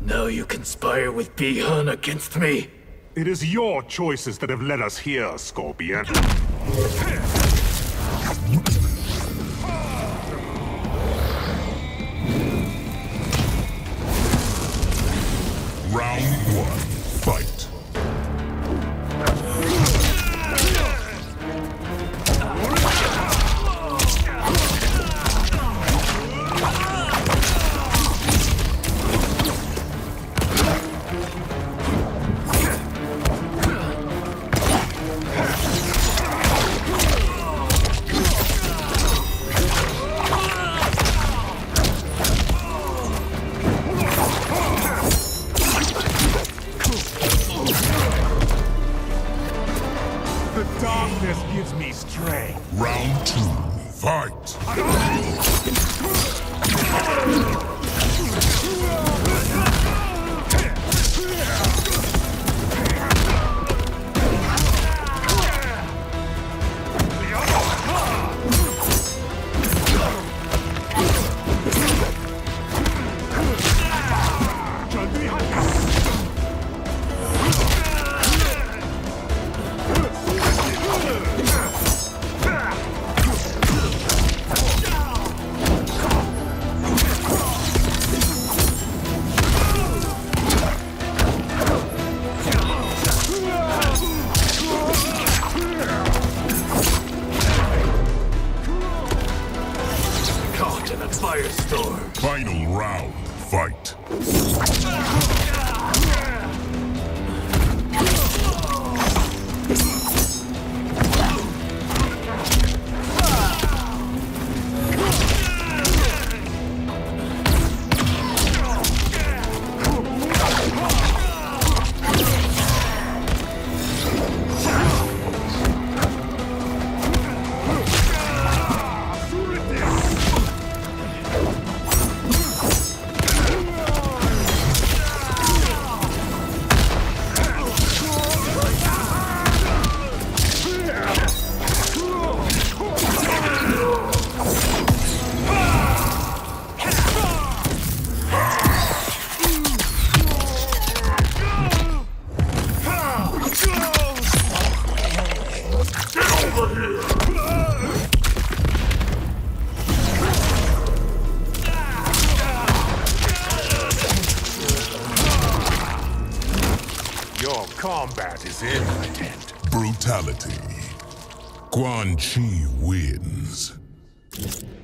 Now you conspire with Bi-Han against me? It is your choices that have led us here, Scorpion. Round one, fight. Darkness gives me strength. Round two, fight. Firestorm. Final round, fight. Your combat is impotent. Brutality. Quan Chi wins.